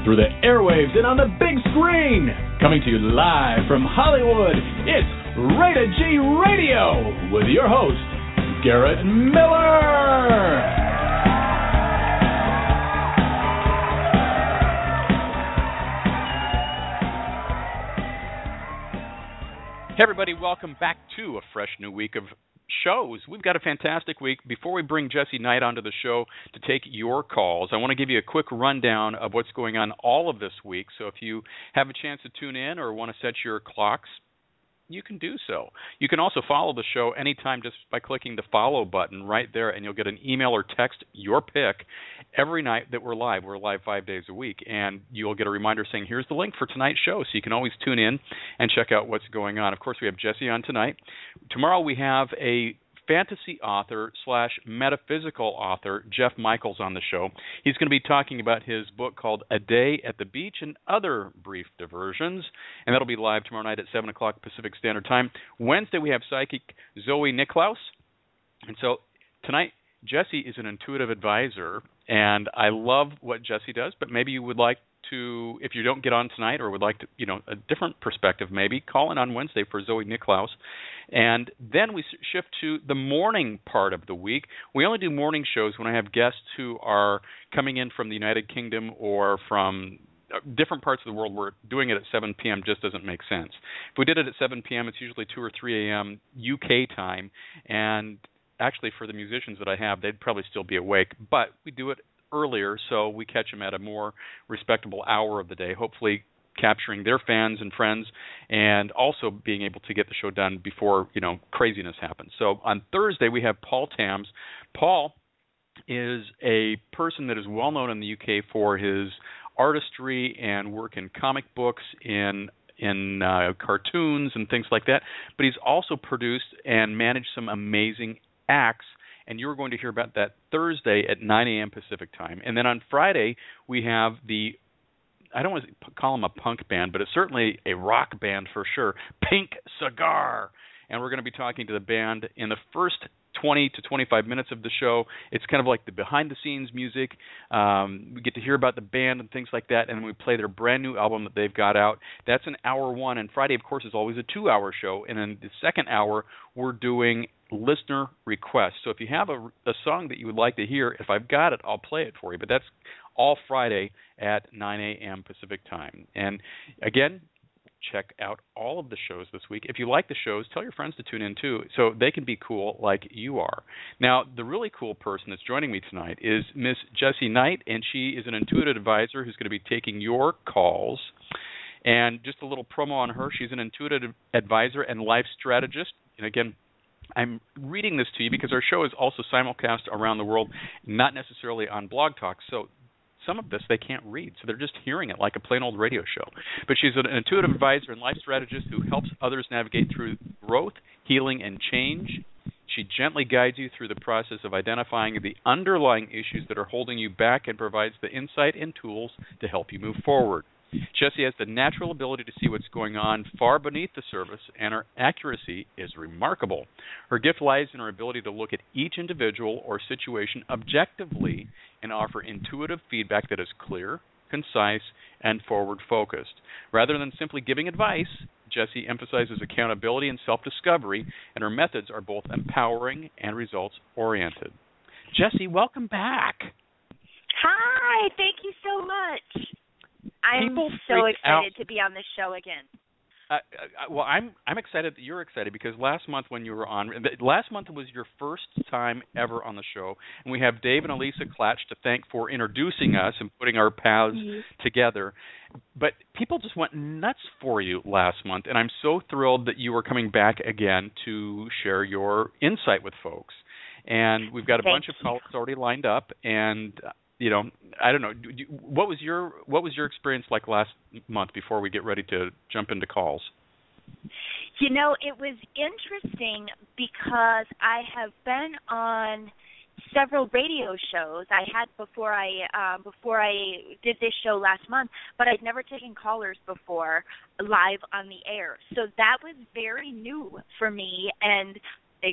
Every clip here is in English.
through the airwaves and on the big screen. Coming to you live from Hollywood, it's Rated G Radio with your host, Garrett Miller. Hey everybody, welcome back to a fresh new week of shows. We've got a fantastic week. Before we bring Jesse Knight onto the show to take your calls, I want to give you a quick rundown of what's going on all of this week. So if you have a chance to tune in or want to set your clocks, you can do so. You can also follow the show anytime just by clicking the follow button right there, and you'll get an email or text, your pick, every night that we're live. We're live 5 days a week, and you'll get a reminder saying, here's the link for tonight's show, so you can always tune in and check out what's going on. Of course, we have Jesse on tonight. Tomorrow we have a fantasy author slash metaphysical author, Jeff Michaels, on the show. He's going to be talking about his book called A Day at the Beach and Other Brief Diversions, and that'll be live tomorrow night at 7 o'clock Pacific Standard Time. Wednesday, we have psychic Zoe Niklaus. And so tonight, Jesse is an intuitive advisor, and I love what Jesse does, but maybe you would like to, if you don't get on tonight or would like to, a different perspective maybe, call in on Wednesday for Zoe Niklaus. And then we shift to the morning part of the week. We only do morning shows when I have guests who are coming in from the United Kingdom or from different parts of the world. Where doing it at 7 p.m. just doesn't make sense. If we did it at 7 p.m., it's usually 2 or 3 a.m. UK time. And actually for the musicians that I have, they'd probably still be awake. But we do it earlier, so we catch them at a more respectable hour of the day, hopefully capturing their fans and friends and also being able to get the show done before, craziness happens. So on Thursday, we have Paul Tams. Paul is a person that is well known in the UK for his artistry and work in comic books, in cartoons and things like that, but he's also produced and managed some amazing acts, and you're going to hear about that Thursday at 9 a.m. Pacific time. And then on Friday, we have I don't want to call them a punk band, but it's certainly a rock band for sure, Pink Cigar. And we're going to be talking to the band in the first 20 to 25 minutes of the show. It's kind of like the behind-the-scenes music. We get to hear about the band and things like that, and then we play their brand-new album that they've got out. That's an hour one, and Friday, of course, is always a 2-hour show. And then the second hour, we're doing listener requests. So if you have a song that you would like to hear, if I've got it, I'll play it for you. But that's all Friday at 9 a.m. Pacific time. And again, check out all of the shows this week. If you like the shows, tell your friends to tune in too, so they can be cool like you are. Now, the really cool person that's joining me tonight is Miss Jesse Knight, and she is an intuitive advisor who's going to be taking your calls. And just a little promo on her. She's an intuitive advisor and life strategist. And again, I'm reading this to you because our show is also simulcast around the world, not necessarily on Blog Talk. So some of this they can't read, so they're just hearing it like a plain old radio show. But she's an intuitive advisor and life strategist who helps others navigate through growth, healing, and change. She gently guides you through the process of identifying the underlying issues that are holding you back and provides the insight and tools to help you move forward. Jesse has the natural ability to see what's going on far beneath the surface, and her accuracy is remarkable. Her gift lies in her ability to look at each individual or situation objectively and offer intuitive feedback that is clear, concise, and forward-focused. Rather than simply giving advice, Jesse emphasizes accountability and self-discovery, and her methods are both empowering and results-oriented. Jesse, welcome back. Hi, thank you so much. I'm so excited to be on this show again. Well, I'm excited that you're excited because last month when you were on, last month was your first time ever on the show, and we have Dave and Elisa Klatch to thank for introducing us and putting our paths together. But people just went nuts for you last month, and I'm so thrilled that you are coming back again to share your insight with folks. And we've got a bunch of calls already lined up, and I don't know. What was your experience like last month before we get ready to jump into calls? It was interesting because I have been on several radio shows I had before I did this show last month, but I'd never taken callers before live on the air. So that was very new for me and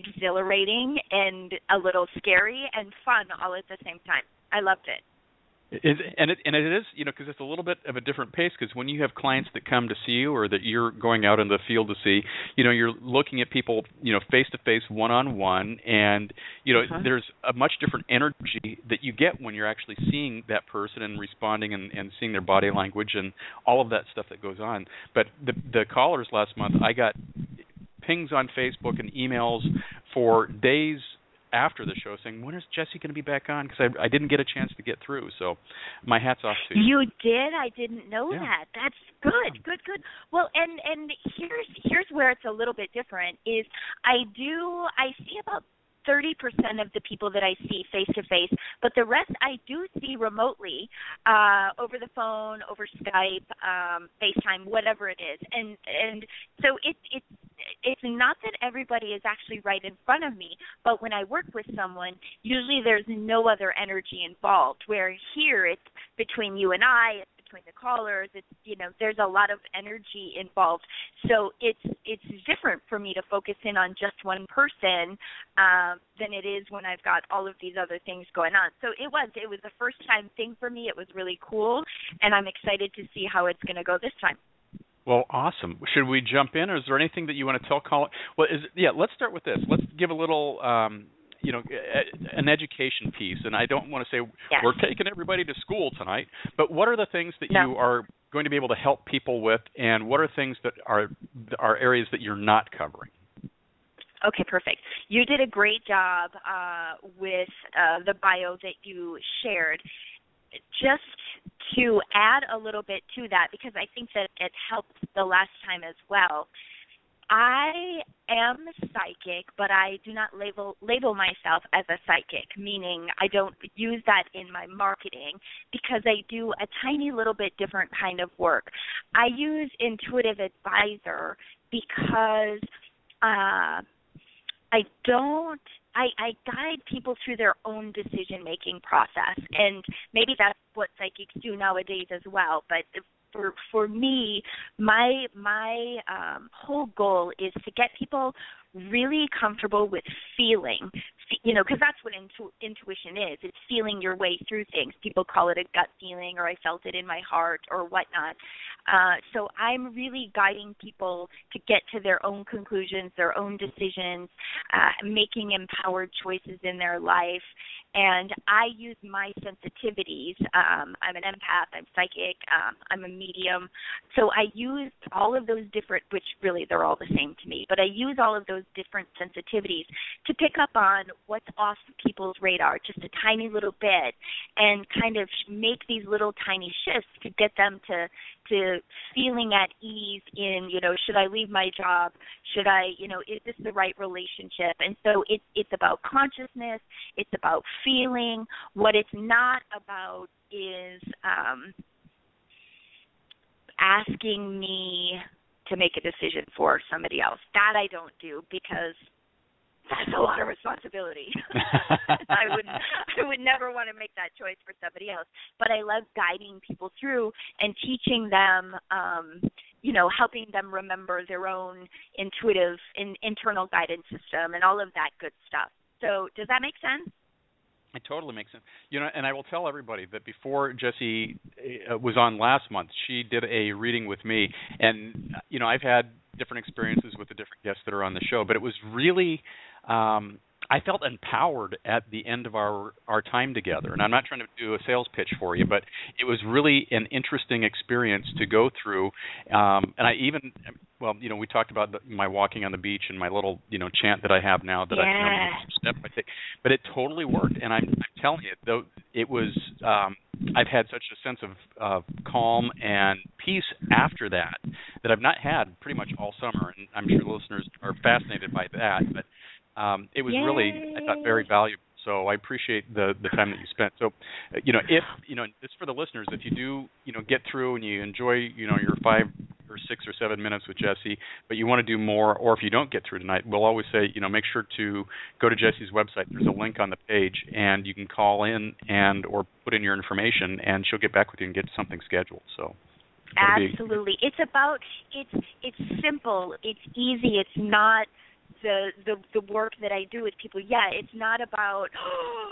exhilarating and a little scary and fun all at the same time. I loved it. And it is, because it's a little bit of a different pace, because when you have clients that come to see you or that you're going out in the field to see, you're looking at people, face-to-face, one-on-one, and, there's a much different energy that you get when you're actually seeing that person and responding and seeing their body language and all of that stuff that goes on. But the callers last month, I got pings on Facebook and emails for days after the show saying, when is Jesse going to be back on? Because I didn't get a chance to get through. So my hat's off to you. You did? I didn't know that. That's good. Well, and here's where it's a little bit different is I see about 30% of the people that I see face-to-face, but the rest I do see remotely, over the phone, over Skype, FaceTime, whatever it is. And so it's not that everybody is actually right in front of me, but when I work with someone, usually there's no other energy involved, where here it's between you and I, it's between the callers, it's, there's a lot of energy involved. So it's different for me to focus in on just one person than it is when I've got all of these other things going on. So it was a first-time thing for me. It was really cool, and I'm excited to see how it's going to go this time. Well, awesome. Should we jump in, or is there anything that you want to tell callers? Well, let's start with this. Let's give a little, an education piece. And I don't want to say we're taking everybody to school tonight, but what are the things that you are going to be able to help people with, and what are things that are areas that you're not covering? Okay, perfect. You did a great job with the bio that you shared. Just to add a little bit to that, because I think that it helped the last time as well, I am psychic, but I do not label myself as a psychic, meaning I don't use that in my marketing because I do a tiny little bit different kind of work. I use intuitive advisor because I guide people through their own decision-making process, and maybe that's what psychics do nowadays as well. But for me, my whole goal is to get people really comfortable with feeling, because that's what intuition is. It's feeling your way through things. People call it a gut feeling, or I felt it in my heart, or whatnot. So I'm really guiding people to get to their own conclusions, their own decisions, making empowered choices in their life. And I use my sensitivities. I'm an empath, I'm psychic, I'm a medium. So I use all of those different, which really they're all the same to me, but I use all of those different sensitivities to pick up on what's off people's radar just a tiny little bit, and kind of make these little tiny shifts to get them to feeling at ease in, should I leave my job? Should I, is this the right relationship? And so it's about consciousness. It's about feeling. What it's not about is asking me to make a decision for somebody else. That I don't do, because that's a lot of responsibility. I would never want to make that choice for somebody else. But I love guiding people through and teaching them, helping them remember their own intuitive internal guidance system and all of that good stuff. So does that make sense? It totally makes sense. And I will tell everybody that before Jessie was on last month, she did a reading with me. And, I've had different experiences with the different guests that are on the show, but it was really I felt empowered at the end of our time together. And I'm not trying to do a sales pitch for you, but it was really an interesting experience to go through. And I even, we talked about my walking on the beach and my little, chant that I have now that step I take. But it totally worked. And I'm telling you, though, it was, I've had such a sense of calm and peace after that I've not had pretty much all summer. And I'm sure the listeners are fascinated by that. But it was really, I thought, very valuable. So I appreciate the time that you spent. So, if, it's for the listeners, if you do, get through and you enjoy, your 5 or 6 or 7 minutes with Jessie, but you want to do more, or if you don't get through tonight, we'll always say, make sure to go to Jessie's website. There's a link on the page, and you can call in or put in your information, and she'll get back with you and get something scheduled. So. Absolutely. It's simple. It's easy. It's not the work that I do with people. Yeah, it's not about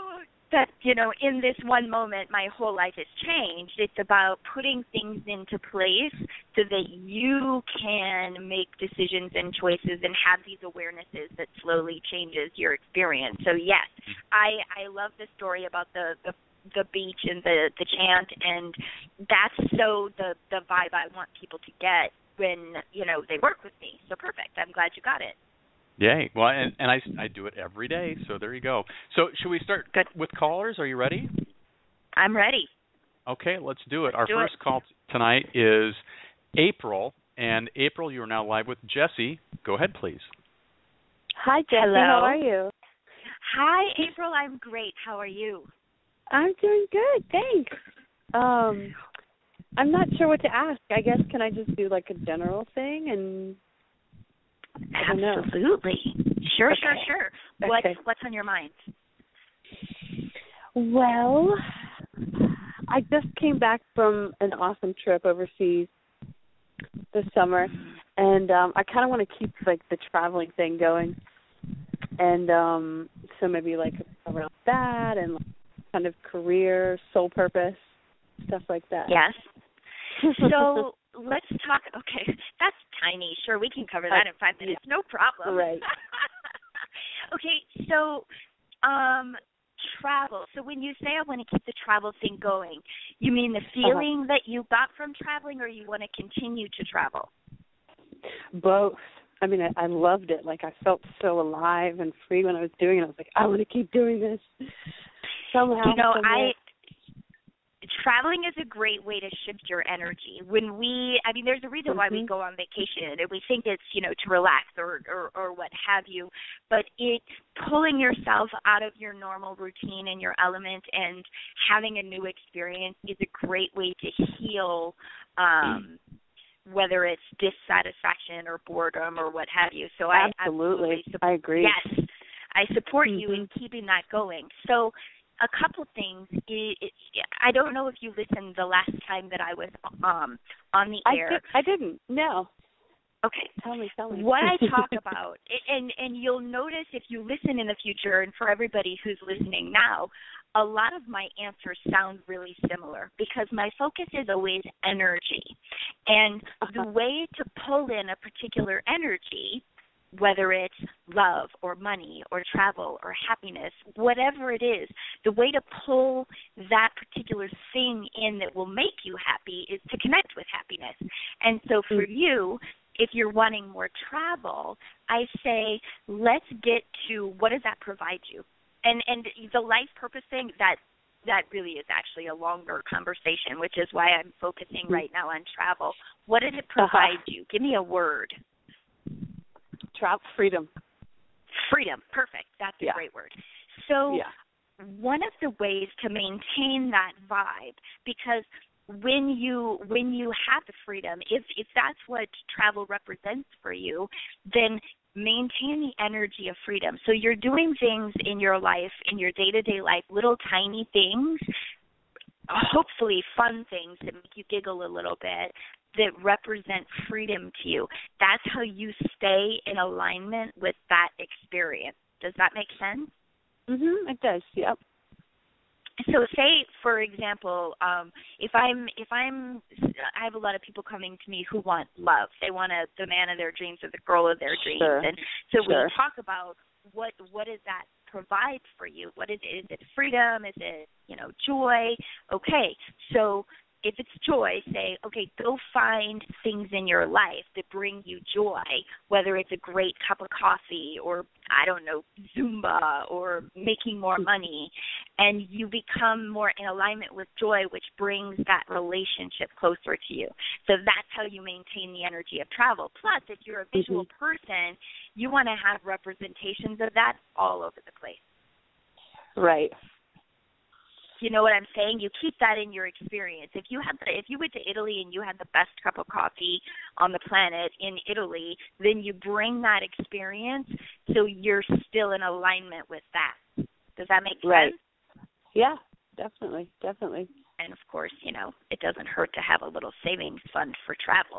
that, in this one moment, my whole life has changed. It's about putting things into place so that you can make decisions and choices and have these awarenesses that slowly changes your experience. So yes, I love the story about the beach and the chant, and that's so the vibe I want people to get when, they work with me. So perfect. I'm glad you got it. Yay. Well, and I do it every day, so there you go. So should we start with callers? Are you ready? I'm ready. Okay, let's do it. Our first call tonight is April. And April, you are now live with Jessie. Go ahead, please. Hi, Jessie. Hello. How are you? Hi, April. I'm great. How are you? I'm doing good, thanks. I'm not sure what to ask. I guess, can I just do like a general thing? And Absolutely. Sure, okay. sure. What's on your mind? Well, I just came back from an awesome trip overseas this summer, and I kind of want to keep like the traveling thing going, and so maybe like around that and like, kind of career, soul purpose, stuff like that. Yes. So let's talk. Okay, that's tiny. Sure, we can cover that in 5 minutes. No problem. Right. Okay, so travel. So when you say I want to keep the travel thing going, you mean the feeling that you got from traveling, or you want to continue to travel? Both. I mean, I loved it. Like, I felt so alive and free when I was doing it. I was like, I want to keep doing this. Somehow. Traveling is a great way to shift your energy. There's a reason why we go on vacation, and we think it's, to relax or what have you, but pulling yourself out of your normal routine and your element and having a new experience is a great way to heal, whether it's dissatisfaction or boredom or what have you. So absolutely. I agree. Yes, I support you in keeping that going. So a couple things. I don't know if you listened the last time that I was on the air. I didn't. No. Okay. Tell me. What I talk about, and you'll notice if you listen in the future, and for everybody who's listening now, a lot of my answers sound really similar because my focus is always energy. And the way to pull in a particular energy, whether it's love or money or travel or happiness, whatever it is, the way to pull that particular thing in that will make you happy is to connect with happiness. And so for you, if you're wanting more travel, I say let's get to what does that provide you? And the life purpose thing, that really is actually a longer conversation, which is why I'm focusing right now on travel. What does it provide you? Give me a word. Freedom. Freedom. Perfect. That's a great word. So one of the ways to maintain that vibe, because when you have the freedom, if that's what travel represents for you, then maintain the energy of freedom. So you're doing things in your life, in your day-to-day life, little tiny things, hopefully fun things that make you giggle a little bit, that represent freedom to you. That's how you stay in alignment with that experience. Does that make sense? It does. Yep. So say, for example, if I have a lot of people coming to me who want love. They want the man of their dreams or the girl of their dreams. Sure. And so we talk about what does that provide for you? What is it? Is it freedom? Is it, joy? Okay. So if it's joy, say, okay, go find things in your life that bring you joy, whether it's a great cup of coffee or, I don't know, Zumba or making more money, and you become more in alignment with joy, which brings that relationship closer to you. So that's how you maintain the energy of travel. Plus, if you're a visual person, you want to have representations of that all over the place. Right. You know what I'm saying? You keep that in your experience. If you went to Italy and you had the best cup of coffee on the planet in Italy, then you bring that experience so you're still in alignment with that. Does that make sense? Right. Yeah, definitely. And of course, it doesn't hurt to have a little savings fund for travel.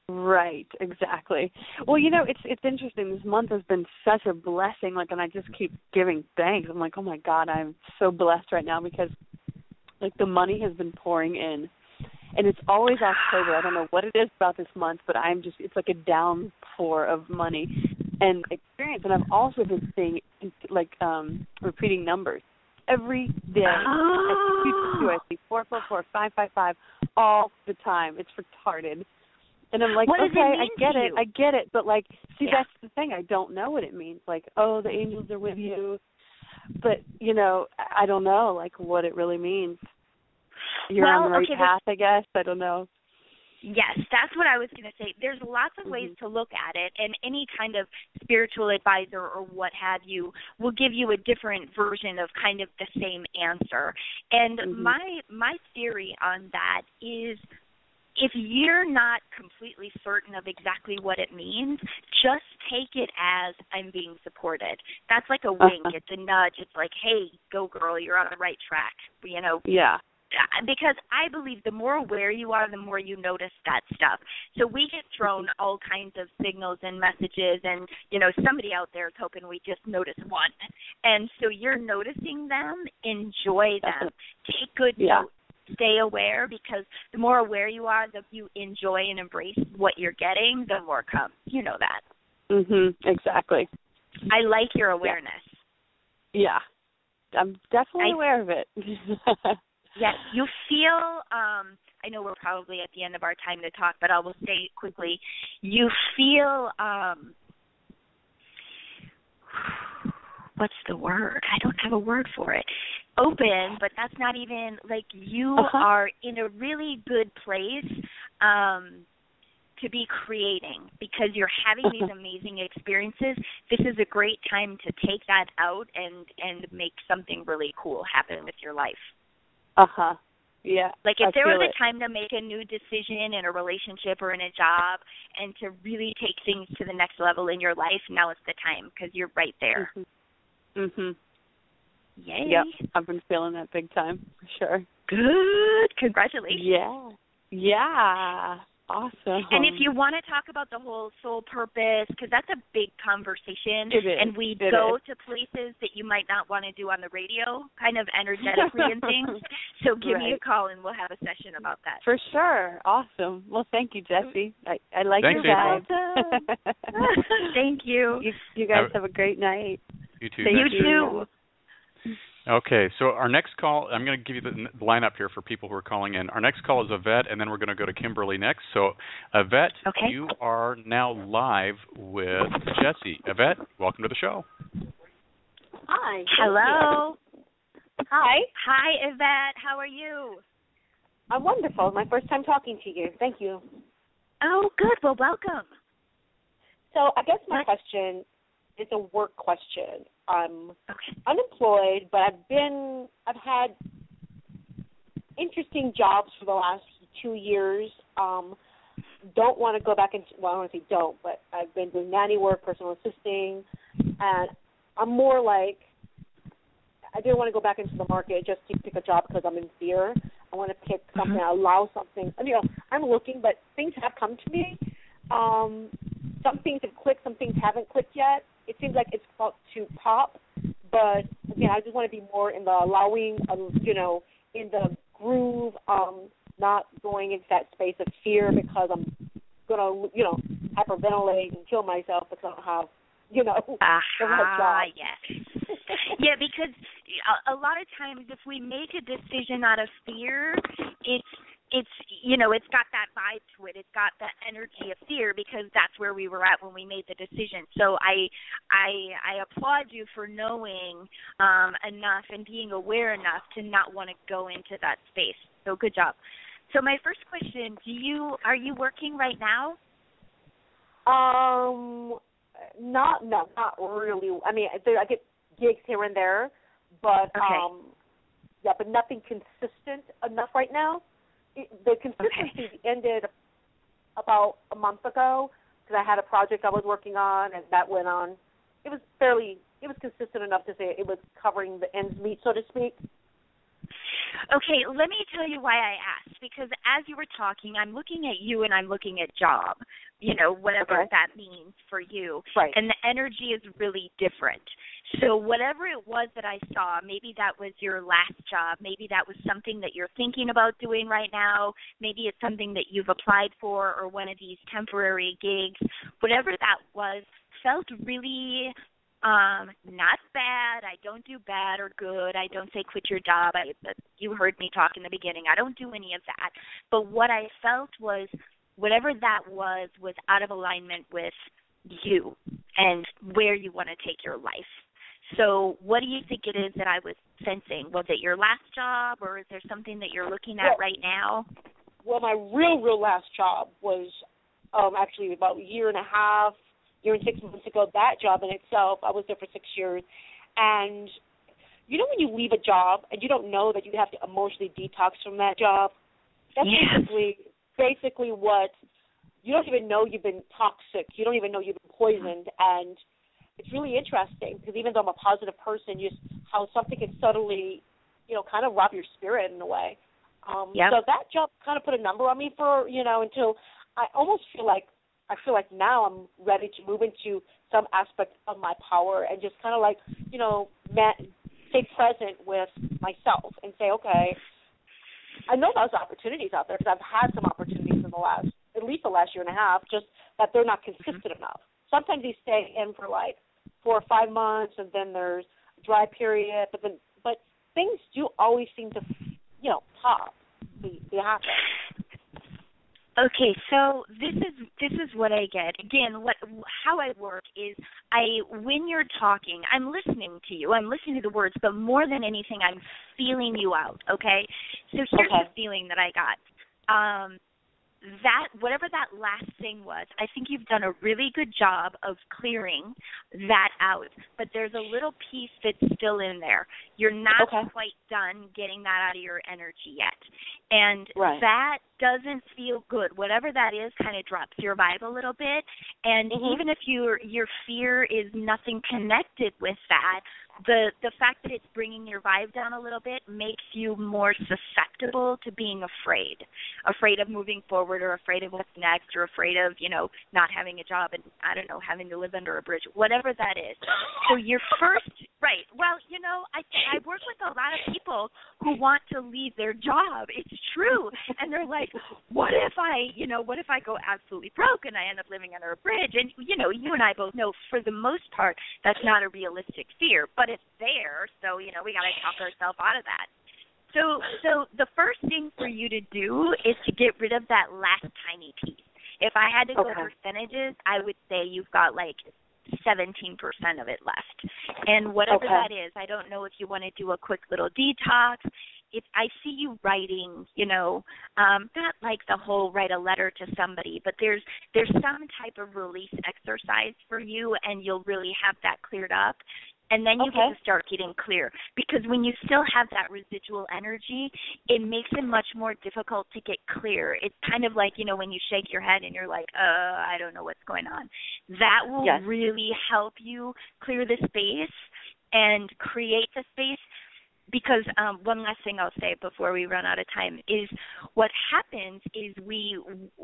Right, exactly. Well, it's interesting. This month has been such a blessing, and I just keep giving thanks. I'm like, oh my God, I'm so blessed right now because, the money has been pouring in. And it's always October. I don't know what it is about this month, but it's like a downpour of money and experience. And I've also been seeing, repeating numbers. Every day, I see 444, 555 all the time. It's retarded. And I'm like, okay, I get it. But, that's the thing. I don't know what it means. The angels are with you. But, I don't know, what it really means. You're on the right path, I guess. I don't know. Yes, that's what I was going to say. There's lots of ways to look at it, and any kind of spiritual advisor or what have you will give you a different version of kind of the same answer. And my theory on that is, if you're not completely certain of exactly what it means, just take it as I'm being supported. That's like a wink. It's a nudge. It's like, hey, go girl, you're on the right track. Yeah. Because I believe the more aware you are, the more you notice that stuff. So we get thrown all kinds of signals and messages, and, somebody out there is hoping we just notice one. And so you're noticing them, enjoy them, take good notes, stay aware, because the more aware you are, the you enjoy and embrace what you're getting, the more comes. You know that. Exactly. I like your awareness. Yeah. I'm definitely aware of it. Yes, you feel, I know we're probably at the end of our time to talk, but I will say it quickly. You feel, what's the word? I don't have a word for it. Open, but that's not even, you are in a really good place to be creating, because you're having these amazing experiences. This is a great time to take that out and make something really cool happen with your life. Yeah. If there was a time to make a new decision in a relationship or in a job and to really take things to the next level in your life, now is the time, because you're right there. Yay. Yep. I've been feeling that big time, for sure. Good. Congratulations. Yeah. Yeah. Awesome. And if you want to talk about the whole soul purpose, because that's a big conversation, and we go to places that you might not want to do on the radio, kind of energetically and things, so give me a call and we'll have a session about that. For sure. Awesome. Well, thank you, Jessie. I like your vibe. Thank you. You guys have a great night. You too. You too. Okay, so our next call, I'm going to give you the lineup here for people who are calling in. Our next call is Yvette, and then we're going to go to Kimberly next. So, Yvette, you are now live with Jessie. Yvette, welcome to the show. Hi. Hello. Hi. Hi, Yvette. How are you? I'm wonderful. My first time talking to you. Thank you. Oh, good. Well, welcome. So I guess my question is a work question. I'm unemployed, but I've had interesting jobs for the last 2 years. Don't want to go back into, well, I don't want to say don't, but I've been doing nanny work, personal assisting, and I'm more like, I didn't want to go back into the market just to pick a job because I'm in fear. I want to pick something, allow something. I'm looking, but things have come to me. Some things have clicked, some things haven't clicked yet. It seems like it's about to pop, but again, I just want to be more in the allowing, in the groove, not going into that space of fear because I'm going to, hyperventilate and kill myself because I don't have, the right job. Yes. Yeah, because a lot of times if we make a decision out of fear, it's got that vibe to it. It's got that energy of fear because that's where we were at when we made the decision. So I applaud you for knowing enough and being aware enough to not want to go into that space. So good job. So my first question, are you working right now? Not really. I mean, I get gigs here and there, but but nothing consistent enough right now. The consistency ended about a month ago because I had a project I was working on, and that went on. It was consistent enough to say it was covering the ends meet, so to speak. Okay, let me tell you why I asked. Because as you were talking, I'm looking at you and I'm looking at job, whatever that means for you. Right. And the energy is really different. So whatever it was that I saw, maybe that was your last job, maybe that was something that you're thinking about doing right now, maybe it's something that you've applied for or one of these temporary gigs, whatever that was, felt really not bad. I don't do bad or good. I don't say quit your job. You heard me talk in the beginning. I don't do any of that. But what I felt was whatever that was out of alignment with you and where you want to take your life. So what do you think it is that I was sensing? Was it your last job, or is there something that you're looking at right now? Well, my real last job was actually about a year and 6 months ago. That job in itself, I was there for 6 years. And when you leave a job and you don't know that you have to emotionally detox from that job, that's basically what you don't even know you've been toxic. You don't even know you've been poisoned. And it's really interesting because even though I'm a positive person, just how something can subtly, kind of rob your spirit in a way. So that job kind of put a number on me for, until I almost feel like now I'm ready to move into some aspect of my power and just kind of like, stay present with myself and say, okay, I know there's opportunities out there because I've had some opportunities in at least the last year and a half, just that they're not consistent enough. Sometimes you stay in for like 4 or 5 months and then there's a dry period, but things do always seem to, pop. They happen. Okay, so this is what I get. Again, how I work is when you're talking, I'm listening to you. I'm listening to the words, but more than anything, I'm feeling you out. Okay, so here's the feeling that I got. That whatever that last thing was, I think you've done a really good job of clearing that out. But there's a little piece that's still in there. You're not quite done getting that out of your energy yet. And that doesn't feel good. Whatever that is kind of drops your vibe a little bit. And even if your fear is nothing connected with that, the fact that it's bringing your vibe down a little bit makes you more susceptible to being afraid of moving forward, or afraid of what's next, or afraid of, not having a job and, I don't know, having to live under a bridge, whatever that is. So your first, well, I work with a lot of people who want to leave their job. It's true. And they're like, what if I go absolutely broke and I end up living under a bridge? And, you and I both know for the most part that's not a realistic fear, but it's there. So, we got to talk ourselves out of that. So the first thing for you to do is to get rid of that last tiny piece. If I had to go percentages, I would say you've got like 17% of it left. And whatever that is, I don't know if you want to do a quick little detox. If I see you writing, not like the whole write a letter to somebody, but there's some type of release exercise for you, and you'll really have that cleared up. And then you get to start getting clear. Because when you still have that residual energy, it makes it much more difficult to get clear. It's kind of like, when you shake your head and you're like, I don't know what's going on. That will really help you clear the space and create the space. Because one last thing I'll say before we run out of time is what happens is we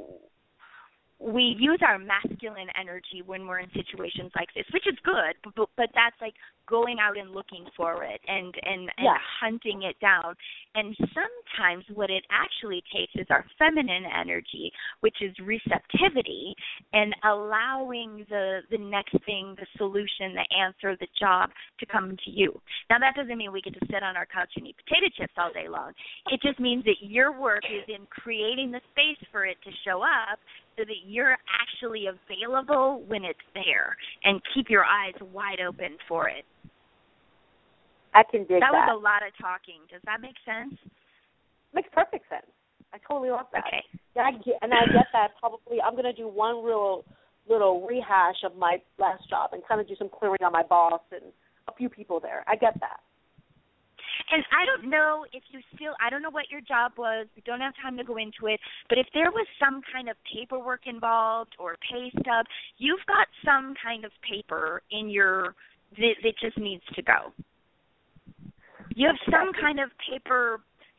use our masculine energy when we're in situations like this, which is good, but that's like going out and looking for it and hunting it down. And sometimes what it actually takes is our feminine energy, which is receptivity, and allowing the next thing, the solution, the answer, the job to come to you. Now, that doesn't mean we get to sit on our couch and eat potato chips all day long. It just means that your work is in creating the space for it to show up so that you're actually available when it's there, and keep your eyes wide open for it. I can dig that. That was a lot of talking. Does that make sense? Makes perfect sense. I totally love that. Okay. Yeah, I get that. Probably I'm going to do one real little rehash of my last job and kind of do some clearing on my boss and a few people there. I get that. And I don't know if I don't know what your job was. We don't have time to go into it. But if there was some kind of paperwork involved or pay stub, you've got some kind of paper in that just needs to go. You have some kind of paper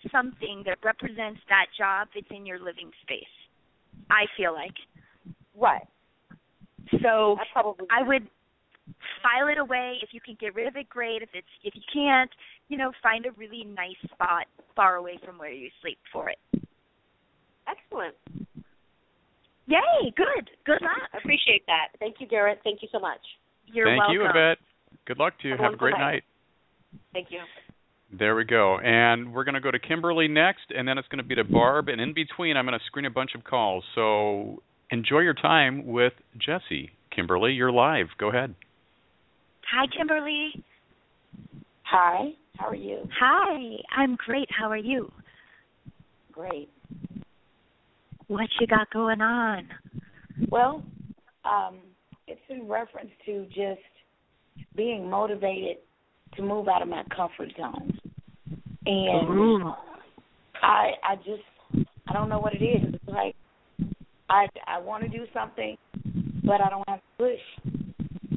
something that represents that job that's in your living space, I feel like. Right. So probably I would file it away. If you can get rid of it, great. If you can't, find a really nice spot far away from where you sleep for it. Excellent. Yay, good. Good luck. I appreciate that. Thank you, Garrett. Thank you so much. You're Thank welcome. you, Yvette. Good luck to you. Have a great night. Thank you. There we go. And we're going to go to Kimberly next, and then it's going to be to Barb. And in between, I'm going to screen a bunch of calls. So enjoy your time with Jessie. Kimberly, you're live. Go ahead. Hi, Kimberly. Hi. How are you? Hi. I'm great. How are you? Great. What you got going on? Well, it's in reference to just being motivated to move out of my comfort zone. And I don't know what it is. It's like I want to do something, but I don't have to push.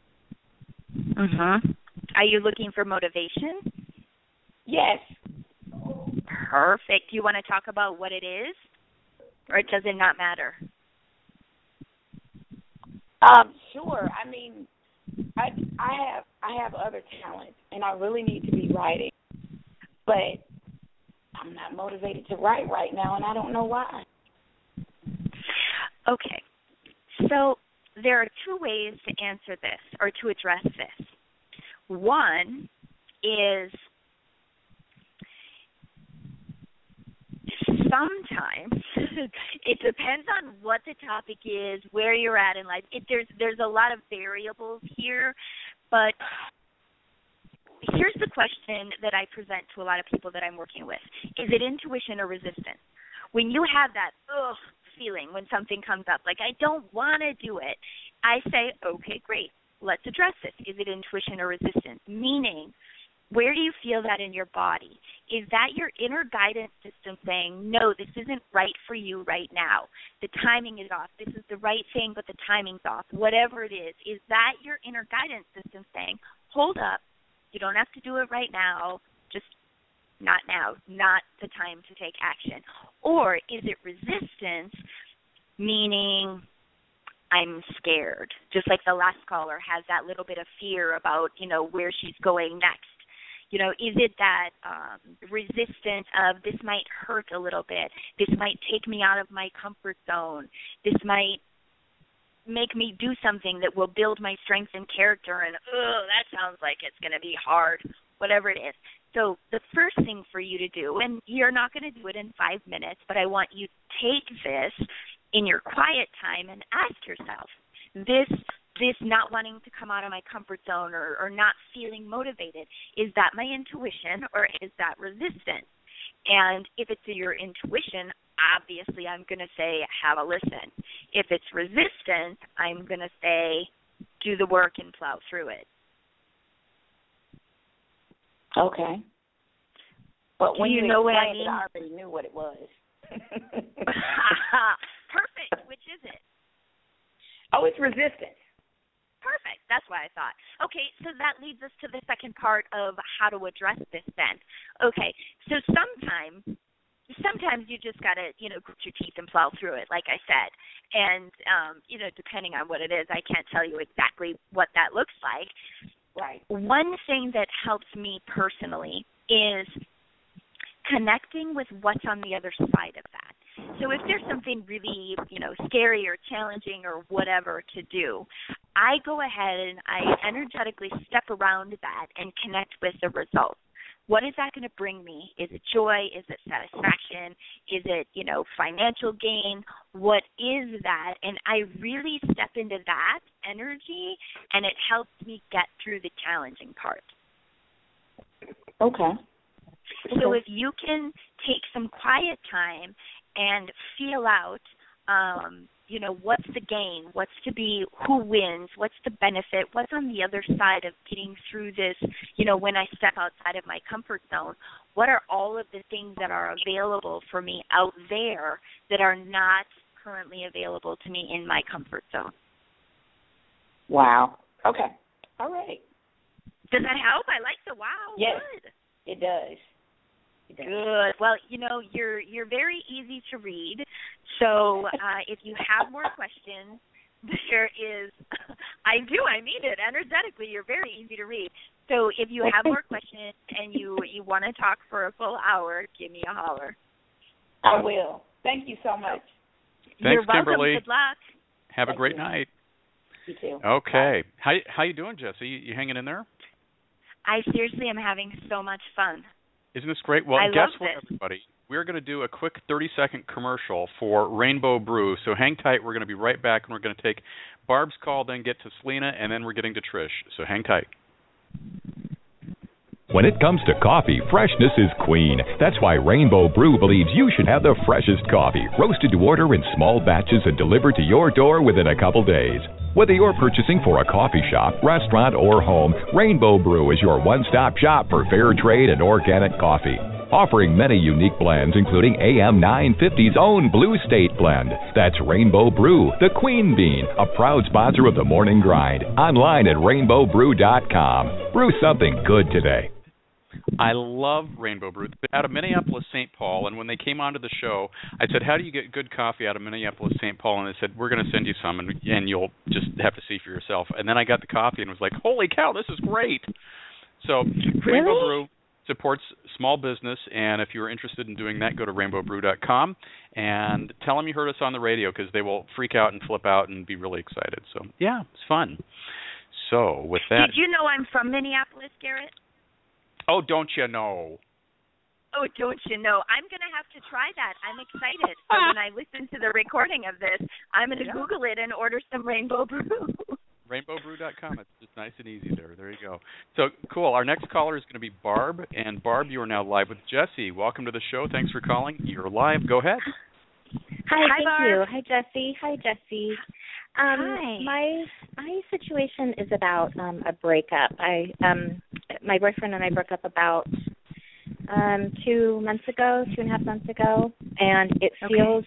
Mhm. Are you looking for motivation? Yes. Perfect. Do you want to talk about what it is, or does it not matter? Sure. I mean, I have other talents, and I really need to be writing, but I'm not motivated to write right now, and I don't know why. Okay. So there are two ways to answer this or to address this. One is sometimes it depends on what the topic is, where you're at in life. There's a lot of variables here, but here's the question that I present to a lot of people that I'm working with. Is it intuition or resistance? When you have that feeling when something comes up, like I don't want to do it, I say, okay, great, let's address this. Is it intuition or resistance? Meaning, where do you feel that in your body? Is that your inner guidance system saying, no, this isn't right for you right now. The timing is off. This is the right thing, but the timing's off. Whatever it is that your inner guidance system saying, hold up, you don't have to do it right now, just not now, not the time to take action? Or is it resistance, meaning I'm scared, just like the last caller has that little bit of fear about, where she's going next? Is it that resistance of this might hurt a little bit, this might take me out of my comfort zone, this might make me do something that will build my strength and character, and, that sounds like it's going to be hard, whatever it is. So the first thing for you to do, and you're not going to do it in 5 minutes, but I want you to take this in your quiet time and ask yourself, this not wanting to come out of my comfort zone or not feeling motivated, is that my intuition or is that resistance? And if it's your intuition, obviously I'm going to say have a listen. If it's resistance, I'm going to say do the work and plow through it. Okay. But when you know what I explained mean? it, I already knew what it was. Perfect. Which is it? Oh, it's resistance. Perfect. That's what I thought. Okay, so that leads us to the second part of how to address this then. Okay, so sometimes you just got to, grit your teeth and plow through it, like I said. And, depending on what it is, I can't tell you exactly what that looks like. Right. One thing that helps me personally is connecting with what's on the other side of that. So if there's something really, scary or challenging or whatever to do, I go ahead and I energetically step around that and connect with the result. What is that going to bring me? Is it joy? Is it satisfaction? Is it, financial gain? What is that? And I really step into that energy, and it helps me get through the challenging part. Okay. So if you can take some quiet time and feel out, what's the gain, what's to be, who wins, what's the benefit, what's on the other side of getting through this, when I step outside of my comfort zone, what are all of the things that are available for me out there that are not currently available to me in my comfort zone? Wow. Okay. All right. Does that help? I like the wow. Yes, Good. it does. Good. Well, you're very easy to read. So if you have more questions, there is. I mean it energetically. You're very easy to read. So if you have more questions and you want to talk for a full hour, give me a holler. I will. Thank you so much. Thanks, You're welcome. Kimberly. Good luck. Have a great night. You too. Okay. How you doing, Jesse? You hanging in there? I seriously am having so much fun. Isn't this great? Well, I guess love what, this. everybody? We're going to do a quick 30-second commercial for Rainbow Brew. So hang tight. We're going to be right back, and we're going to take Barb's call, then get to Selena, and then we're getting to Trish. So hang tight. When it comes to coffee, freshness is queen. That's why Rainbow Brew believes you should have the freshest coffee, roasted to order in small batches and delivered to your door within a couple days. Whether you're purchasing for a coffee shop, restaurant, or home, Rainbow Brew is your one-stop shop for fair trade and organic coffee. Offering many unique blends, including AM 950's own Blue State blend. That's Rainbow Brew, the Queen Bean, a proud sponsor of the Morning Grind. Online at rainbowbrew.com. Brew something good today. I love Rainbow Brew. They're out of Minneapolis, St. Paul, and when they came onto the show, I said, how do you get good coffee out of Minneapolis, St. Paul? And they said, we're going to send you some, and you'll just have to see for yourself. And then I got the coffee and was like, holy cow, this is great. So Rainbow Brew supports small business, and if you're interested in doing that, go to rainbowbrew.com and tell them you heard us on the radio, because they will freak out and flip out and be really excited. So, yeah, it's fun. So with that... Did you know I'm from Minneapolis, Garrett? Oh, don't you know? Oh, don't you know? I'm going to have to try that. I'm excited. So when I listen to the recording of this, I'm going to Google it and order some Rainbow Brew. Rainbowbrew.com. It's just nice and easy there. There you go. So, cool. Our next caller is going to be Barb. And, Barb, you are now live with Jesse. Welcome to the show. Thanks for calling. You're live. Go ahead. Hi, thank Barb. you. Hi, Jesse. Hi, Jesse. Hi. My situation is about a breakup. My boyfriend and I broke up about 2.5 months ago, and it feels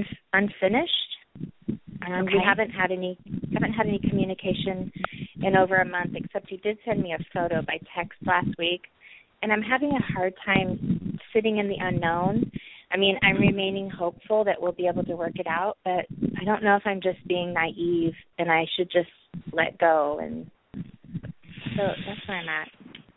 unfinished. And we haven't had any communication in over a month, except he did send me a photo by text last week, and I'm having a hard time sitting in the unknown. I mean, I'm remaining hopeful that we'll be able to work it out, but I don't know if I'm just being naive and I should just let go. And so that's where I'm at.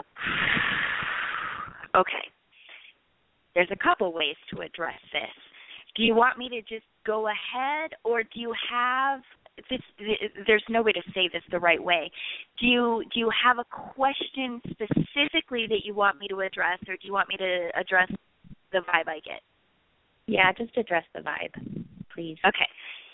Okay. There's a couple ways to address this. Do you want me to just go ahead, or do you have this? There's no way to say this the right way. Do you have a question specifically that you want me to address, or do you want me to address the vibe I get? Yeah, just address the vibe, please. Okay.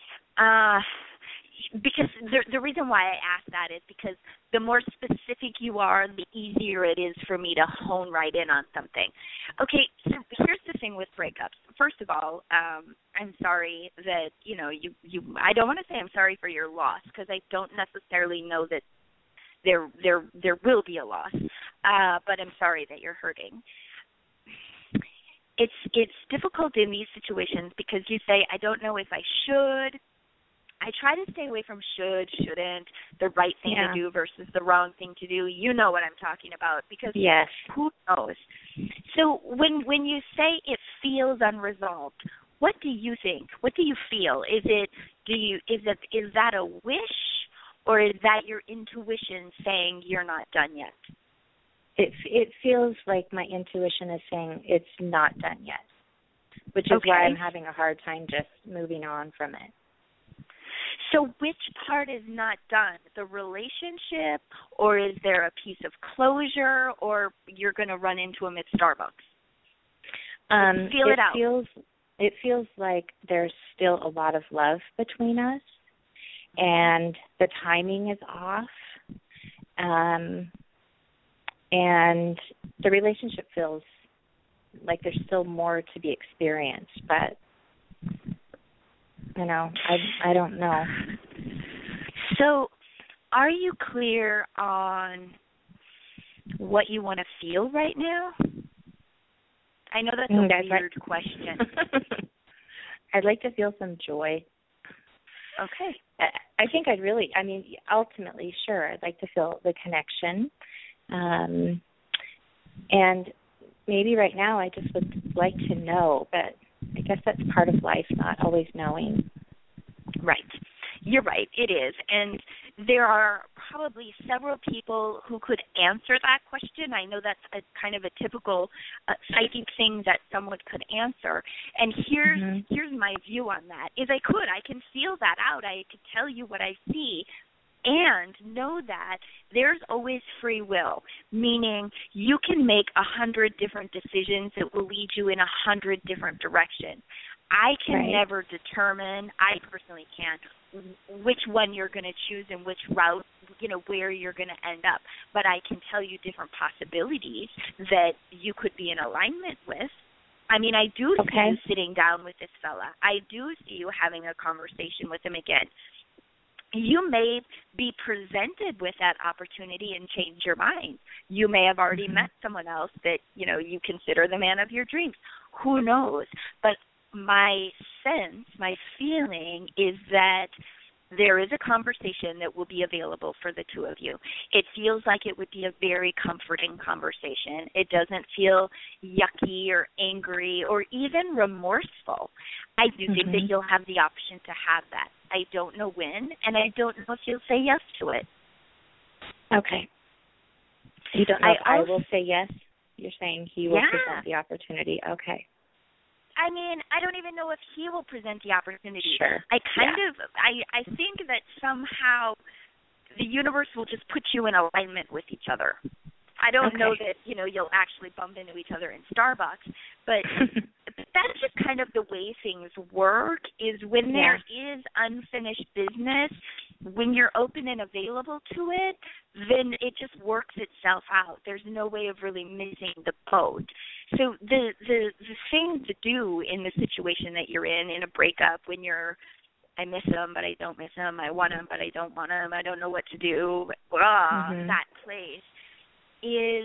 Because the reason why I ask that is because the more specific you are, the easier it is for me to hone right in on something. Okay, so here's the thing with breakups. First of all, I'm sorry that, you I don't want to say I'm sorry for your loss, because I don't necessarily know that there will be a loss, but I'm sorry that you're hurting. It's difficult in these situations because you say, I don't know if I should. I try to stay away from should, shouldn't, the right thing to do versus the wrong thing to do. You know what I'm talking about, because who knows? So when you say it feels unresolved, what do you think? What do you feel? Is that a wish, or is that your intuition saying you're not done yet? It feels like my intuition is saying it's not done yet, which is why I'm having a hard time just moving on from it. So which part is not done? The relationship, or is there a piece of closure, or you're going to run into him at Starbucks? Feel it out. It feels like there's still a lot of love between us, and the timing is off. And the relationship feels like there's still more to be experienced, but, I don't know. So are you clear on what you want to feel right now? I know that's a weird question. I'd like to feel some joy. Okay. I think ultimately, sure, I'd like to feel the connection. And maybe right now I just would like to know, but I guess that's part of life, not always knowing. Right. You're right, it is. And there are probably several people who could answer that question. I know that's a kind of a typical psychic thing that someone could answer. And here's my view on that, is I can feel that out. I could tell you what I see. And know that there's always free will, meaning you can make 100 different decisions that will lead you in 100 different directions. I can never determine, I personally can't, which one you're going to choose and which route, where you're going to end up. But I can tell you different possibilities that you could be in alignment with. I mean, I do see you sitting down with this fella. I do see you having a conversation with him again. You may be presented with that opportunity and change your mind. You may have already met someone else that, you consider the man of your dreams. Who knows? But my sense, my feeling is that there is a conversation that will be available for the two of you. It feels like it would be a very comforting conversation. It doesn't feel yucky or angry or even remorseful. I do think that you'll have the option to have that. I don't know when, and I don't know if you'll say yes to it. Okay. You don't know if I will say yes? You're saying he will present the opportunity. Okay. I mean, I don't even know if he will present the opportunity. Sure. I think that somehow the universe will just put you in alignment with each other. I don't know that, you'll actually bump into each other in Starbucks, but that's just kind of the way things work, is when there is unfinished business, when you're open and available to it, then it just works itself out. There's no way of really missing the boat. So the thing to do in the situation that you're in a breakup, when you're, I miss him, but I don't miss him, I want him, but I don't want him, I don't know what to do, that place, is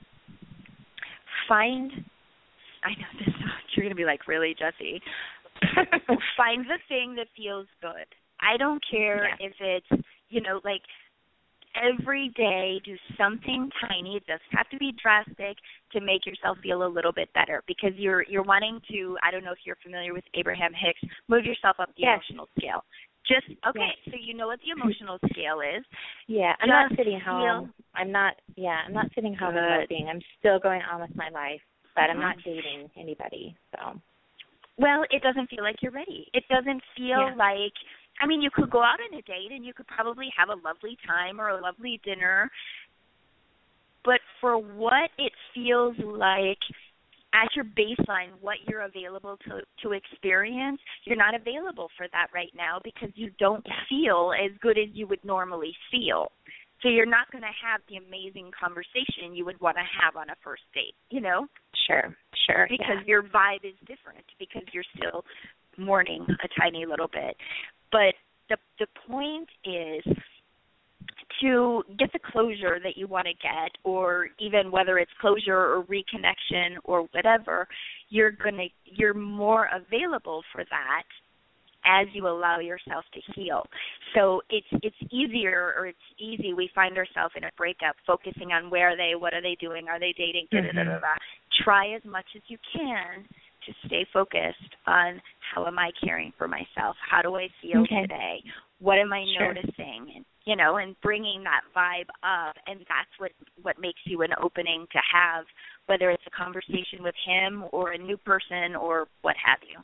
find, I know this, you're going to be like, really, Jessie? Find the thing that feels good. I don't care if it's, like every day do something tiny. It doesn't have to be drastic to make yourself feel a little bit better, because you're wanting to, I don't know if you're familiar with Abraham Hicks, move yourself up the emotional scale. Just, so you know what the emotional scale is. Yeah, I'm not sitting home. I'm not sitting home and hoping. I'm still going on with my life, but I'm not dating anybody, so. Well, it doesn't feel like you're ready. It doesn't feel like, I mean, you could go out on a date and you could probably have a lovely time or a lovely dinner, but for what it feels like at your baseline, what you're available to experience, you're not available for that right now because you don't feel as good as you would normally feel. So you're not going to have the amazing conversation you would want to have on a first date, Sure. Because your vibe is different, because you're still mourning a tiny little bit. But the point is to get the closure that you want to get, or even whether it's closure or reconnection or whatever, you're more available for that as you allow yourself to heal. So it's easier, or it's easy. We find ourselves in a breakup focusing on where are they, what are they doing, are they dating, Try as much as you can to stay focused on how am I caring for myself? How do I feel today? What am I noticing? And bringing that vibe up, and that's what makes you an opening to have, whether it's a conversation with him or a new person or what have you.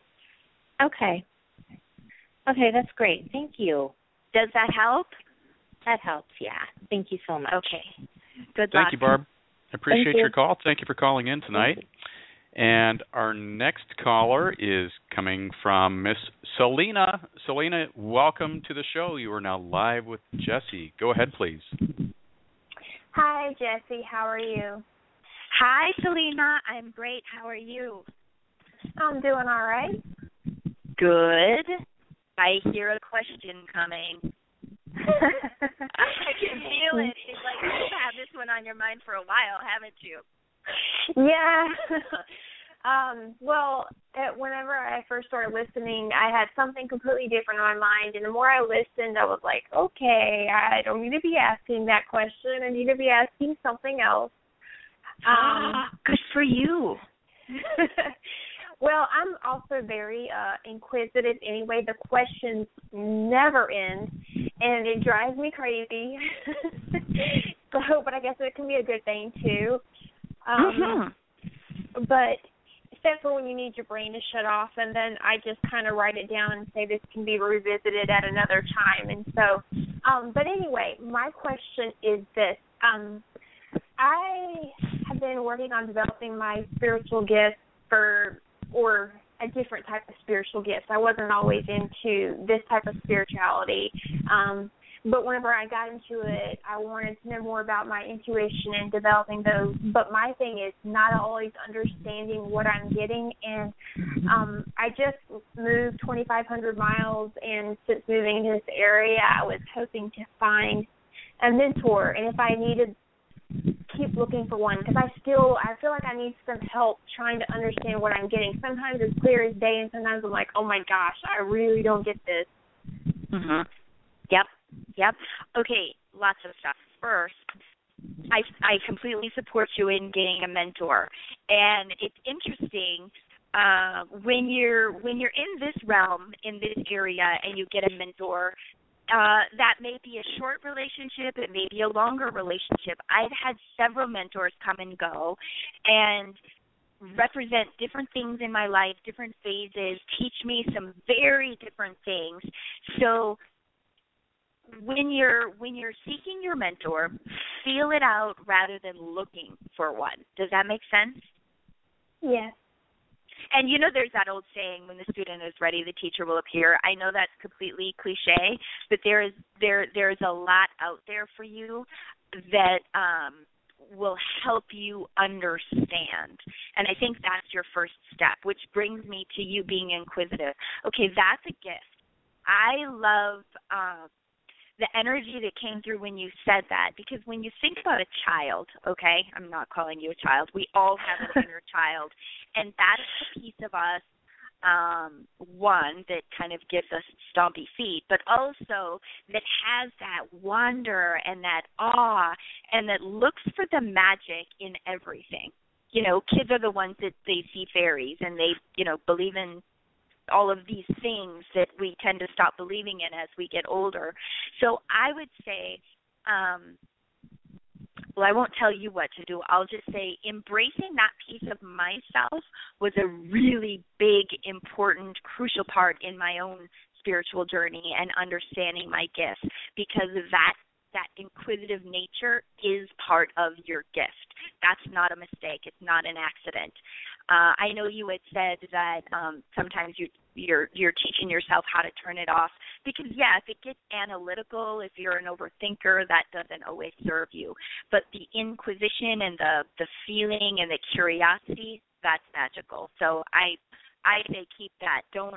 Okay, that's great. Thank you. Does that help? That helps, yeah. Thank you so much. Okay. Good luck. Thank you, Barb. I appreciate your call. Thank you for calling in tonight. And our next caller is coming from Miss Selena. Selena, welcome to the show. You are now live with Jessie. Go ahead, please. Hi, Jessie. How are you? Hi, Selena. I'm great. How are you? I'm doing all right. Good. I hear a question coming. I can feel it. It's like you've had this one on your mind for a while, haven't you? Yeah. Whenever I first started listening, I had something completely different on my mind, and the more I listened, I was like, okay, I don't need to be asking that question. I need to be asking something else. Good for you. Well, I'm also very inquisitive anyway. The questions never end, and it drives me crazy. But I guess it can be a good thing, too. But except for when you need your brain to shut off, and then I just kind of write it down and say this can be revisited at another time. And so, but anyway, my question is this. I have been working on developing my spiritual gifts or a different type of spiritual gifts. I wasn't always into this type of spirituality. But whenever I got into it, I wanted to know more about my intuition and developing those. But my thing is not always understanding what I'm getting. And I just moved 2,500 miles, and since moving to this area, I was hoping to find a mentor. And if I needed, keep looking for one, because I feel like I need some help trying to understand what I'm getting. Sometimes it's clear as day, and sometimes I'm like, oh my gosh, I really don't get this. Yep. Okay, lots of stuff. First, I completely support you in getting a mentor, and it's interesting when you're in this realm, in this area, and you get a mentor. That may be a short relationship, it may be a longer relationship. I've had several mentors come and go and represent different things in my life, different phases, teach me some very different things. So when you're seeking your mentor, feel it out rather than looking for one. Does that make sense? Yes. And you know, there's that old saying, when the student is ready, the teacher will appear. I know that's completely cliche, but there is a lot out there for you that will help you understand. And I think that's your first step, which brings me to you being inquisitive. Okay, that's a gift. I love the energy that came through when you said that, because when you think about a child, okay, I'm not calling you a child, we all have an inner child, and that is the piece of us, one, that kind of gives us stompy feet, but also that has that wonder and that awe and that looks for the magic in everything. You know, kids are the ones that they see fairies and they, you know, believe in all of these things that we tend to stop believing in as we get older. So I would say, well, I won't tell you what to do. I'll just say embracing that piece of myself was a really big, important, crucial part in my own spiritual journey and understanding my gifts, because that inquisitive nature is part of your gift. That's not a mistake. It's not an accident. I know you had said that sometimes you're teaching yourself how to turn it off, because, yeah, if it gets analytical, if you're an overthinker, that doesn't always serve you. But the inquisition and the feeling and the curiosity, that's magical. So I say keep that. Don't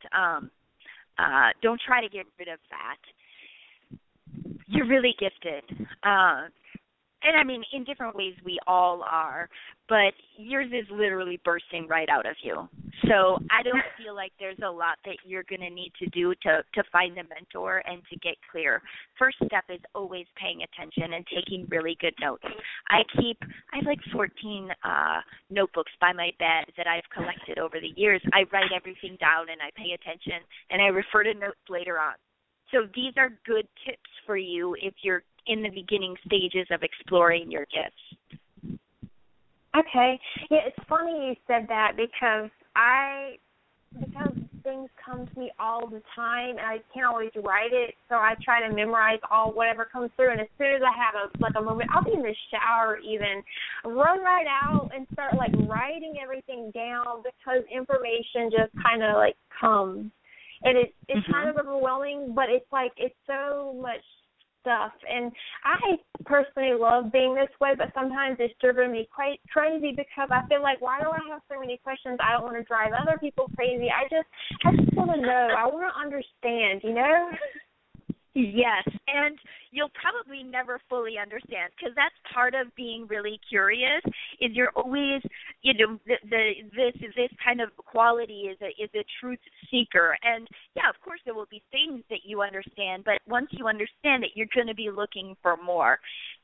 try to get rid of that. You're really gifted. And, I mean, in different ways we all are, but yours is literally bursting right out of you. So I don't feel like there's a lot that you're going to need to do to find a mentor and to get clear. First step is always paying attention and taking really good notes. I have like 14 notebooks by my bed that I've collected over the years. I write everything down and I pay attention, and I refer to notes later on. So these are good tips for you if you're in the beginning stages of exploring your gifts. Okay. Yeah, it's funny you said that, because things come to me all the time and I can't always write it, so I try to memorize whatever comes through, and as soon as I have a moment, I'll be in the shower even, run right out and start writing everything down, because information just kind of comes. And it's kind of overwhelming, but it's so much stuff. And I personally love being this way, but sometimes it's driven me quite crazy, because I feel like, why do I have so many questions? I don't want to drive other people crazy. I just want to know. I want to understand, you know? Yes, and you'll probably never fully understand, because that's part of being really curious. Is you're always, you know, this kind of quality is a truth seeker, and yeah, of course there will be things that you understand, but once you understand it, you're going to be looking for more.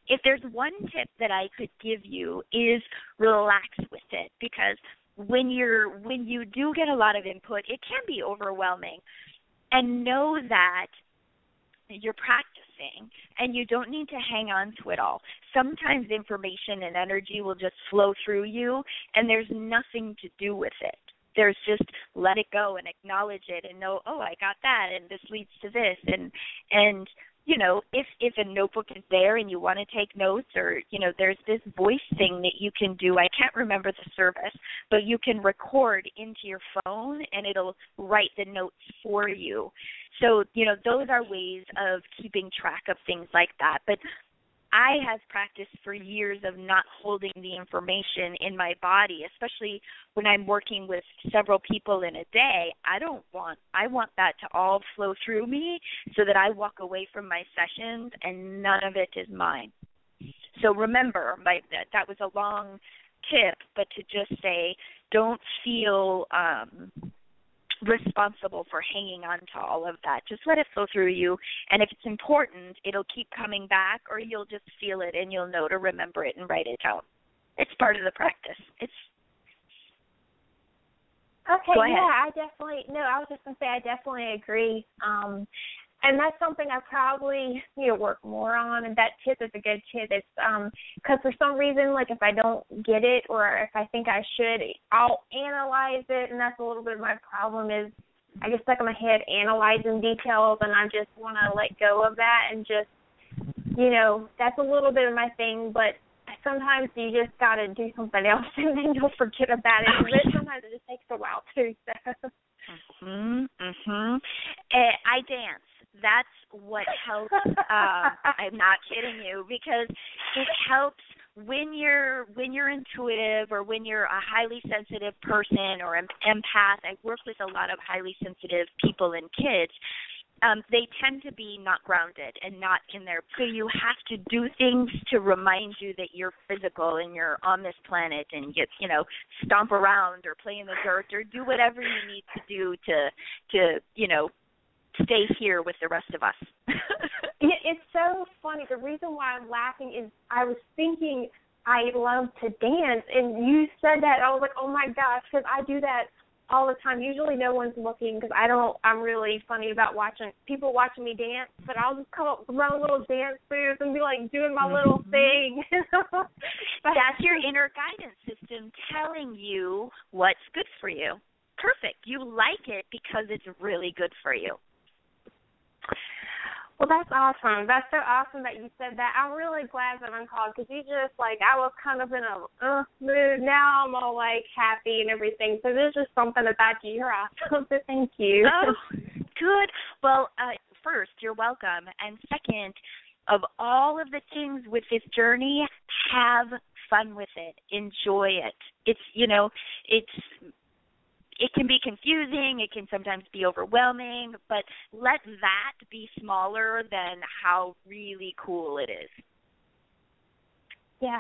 if there's one tip that I could give you is relax with it, because when you do get a lot of input, it can be overwhelming. And know that you're practicing and you don't need to hang on to it all. Sometimes information and energy will just flow through you and there's nothing to do with it. There's just let it go and acknowledge it and know, oh, I got that and this leads to this. And you know, if a notebook is there and you want to take notes, or, you know, there's this voice thing that you can do. I can't remember the service, but you can record into your phone and it'll write the notes for you. So, you know, those are ways of keeping track of things like that. But I have practiced for years of not holding the information in my body, especially when I'm working with several people in a day. I want that to all flow through me so that I walk away from my sessions and none of it is mine. So remember, that was a long tip, but to just say, don't feel responsible for hanging on to all of that. Just let it flow through you, and if it's important, it'll keep coming back, or you'll just feel it and you'll know to remember it and write it down. It's part of the practice. Okay, Go ahead. yeah, I was just going to say I definitely agree. And that's something I probably need to work more on, and that tip is a good tip. It's because for some reason, like if I don't get it or if I think I should, I'll analyze it, and that's a little bit of my problem is I get stuck in my head analyzing details, and I just want to let go of that and just, you know, that's a little bit of my thing, but sometimes you just got to do something else and then you'll forget about it. But sometimes it just takes a while too. So. I dance. That's what helps. I'm not kidding you, because it helps when you're intuitive or when you're a highly sensitive person or an empath. I work with a lot of highly sensitive people and kids. They tend to be not grounded and not in there. So you have to do things to remind you that you're physical and you're on this planet, and you know, stomp around or play in the dirt or do whatever you need to do to you know, stay here with the rest of us. It's so funny. The reason why I'm laughing is I was thinking I love to dance, and you said that. I was like, oh my gosh, because I do that all the time. Usually no one's looking because I'm really funny about watching people watching me dance, but I'll just come up with my little dance moves and be like doing my little thing. That's your inner guidance system telling you what's good for you. Perfect. You like it because it's really good for you. Well, that's awesome. That's so awesome that you said that. I'm really glad that I'm called, because you just, like, I was kind of in a mood. Now I'm all, like, happy and everything. So there's just something about you. You're awesome. So thank you. Oh, good. Well, first, you're welcome. And second, of all of the things with this journey, have fun with it. Enjoy it. It's, you know, it can be confusing, it can sometimes be overwhelming, but let that be smaller than how really cool it is. Yeah.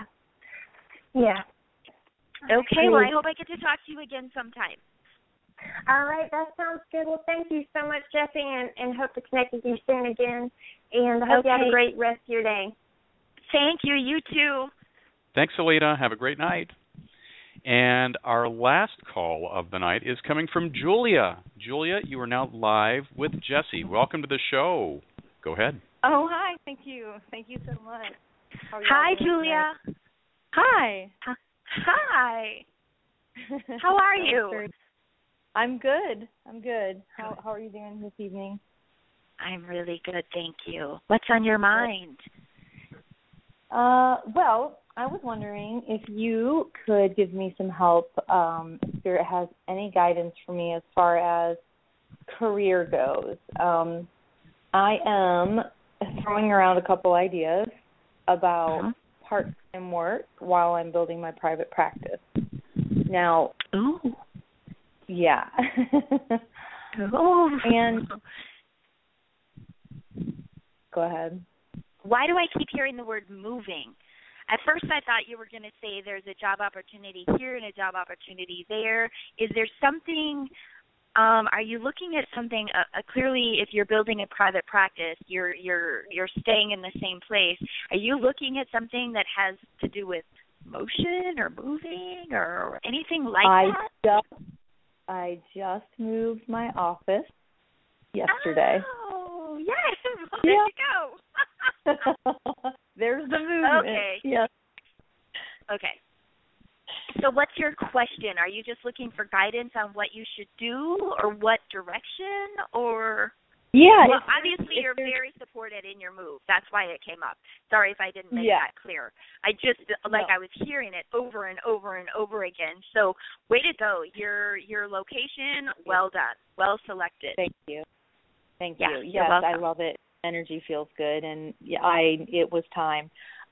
Okay, well, I hope I get to talk to you again sometime. All right, that sounds good. Well, thank you so much, Jessie, and hope to connect with you soon again. And I hope you have a great rest of your day. Thank you. You too. Thanks, Alita. Have a great night. And our last call of the night is coming from Julia. Julia, you are now live with Jessie. Welcome to the show. Go ahead. Oh, hi. Thank you. Thank you so much. Hi, Julia. Today? Hi. Hi. How are you? I'm good. How are you doing this evening? I'm really good, thank you. What's on your mind? Well, I was wondering if you could give me some help, if Spirit has any guidance for me as far as career goes. I am throwing around a couple ideas about part-time work while I'm building my private practice. Now, yeah. And go ahead. Why do I keep hearing the word moving? At first I thought you were going to say there's a job opportunity here and a job opportunity there. Is there something Are you looking at something? Clearly, if you're building a private practice, you're staying in the same place. Are you looking at something that has to do with motion or moving or anything like that? I just moved my office yesterday. Oh, yes. Well, there you go. There's the movement. Okay. Yes. Okay. So what's your question? Are you just looking for guidance on what you should do or what direction or? Yeah. Well, obviously you're very supported in your move. That's why it came up. Sorry if I didn't make that clear. I just, I was hearing it over and over and over again. So way to go. Your location, well done. Well selected. Thank you. Thank you. Yes, I love it. Energy feels good, and it was time.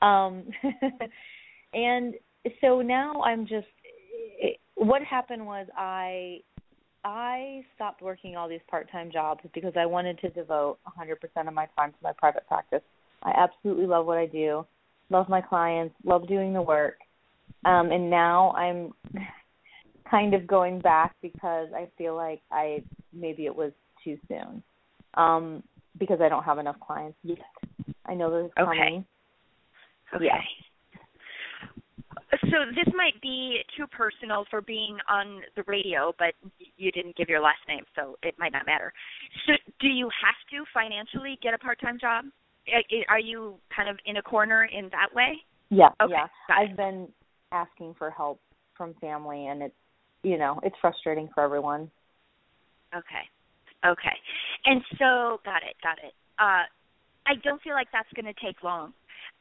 And so now I'm just, what happened was I stopped working all these part-time jobs because I wanted to devote 100% of my time to my private practice. I absolutely love what I do, love my clients, love doing the work. And now I'm kind of going back because I feel like maybe it was too soon. Because I don't have enough clients yet. I know that it's coming. Okay. Yeah. So this might be too personal for being on the radio, but you didn't give your last name, so it might not matter. So do you have to financially get a part-time job? Are you kind of in a corner in that way? Yeah, okay, yeah. I've been asking for help from family, and it's, it's frustrating for everyone. Okay. And so, got it. I don't feel like that's going to take long.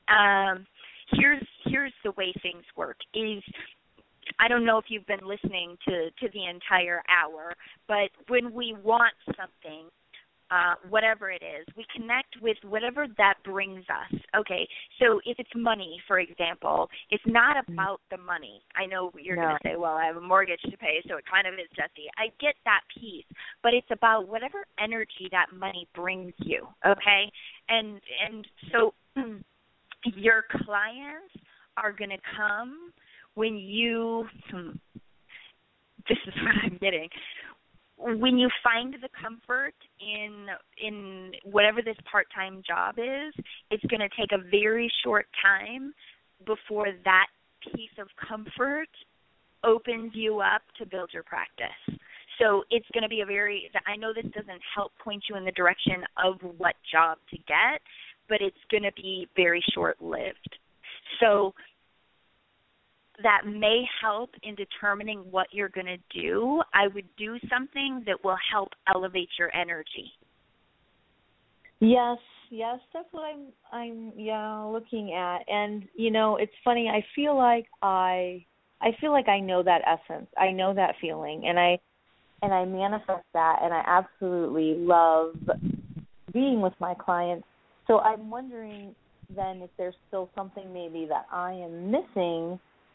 Here's the way things work is, I don't know if you've been listening to the entire hour, but when we want something, whatever it is, we connect with whatever that brings us. Okay, so if it's money, for example, it's not about the money. I know you're going to say, well, I have a mortgage to pay, so it kind of is, Jessie. I get that piece, but it's about whatever energy that money brings you, okay? And so your clients are going to come when you, this is what I'm getting, when you find the comfort in whatever this part-time job is, it's going to take a very short time before that piece of comfort opens you up to build your practice. So it's going to be I know this doesn't help point you in the direction of what job to get, but it's going to be very short-lived. So that may help in determining what you're going to do. I would do something that will help elevate your energy. Yes, that's what I'm looking at. And it's funny, I feel like I know that essence. I know that feeling, and I manifest that, and I absolutely love being with my clients. So I'm wondering then if there's still something maybe that I am missing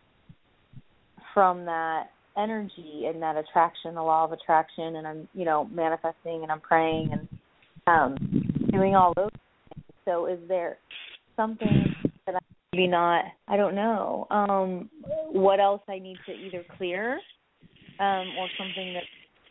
from that energy and that attraction, the law of attraction, and I'm, manifesting and I'm praying and doing all those things. So is there something that I'm maybe not, I don't know, what else I need to either clear or something that...